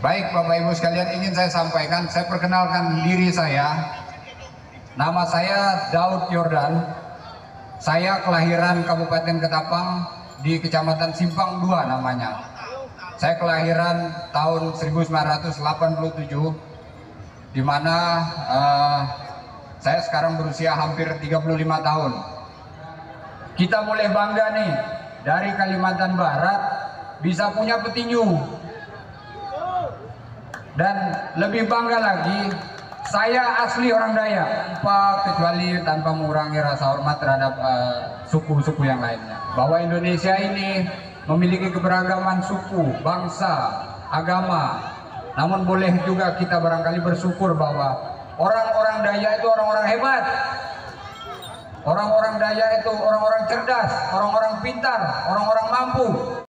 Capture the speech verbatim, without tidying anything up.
Baik Bapak Ibu sekalian, ingin saya sampaikan, saya perkenalkan diri saya. Nama saya Daud Yordan. Saya kelahiran Kabupaten Ketapang di Kecamatan Simpang dua namanya. Saya kelahiran tahun seribu sembilan ratus delapan puluh tujuh, di mana uh, saya sekarang berusia hampir tiga puluh lima tahun. Kita boleh bangga nih, dari Kalimantan Barat bisa punya petinju. Dan lebih bangga lagi, saya asli orang Dayak, tanpa kecuali tanpa mengurangi rasa hormat terhadap suku-suku uh, yang lainnya. Bahwa Indonesia ini memiliki keberagaman suku, bangsa, agama. Namun boleh juga kita barangkali bersyukur bahwa orang-orang Dayak itu orang-orang hebat. Orang-orang Dayak itu orang-orang cerdas, orang-orang pintar, orang-orang mampu.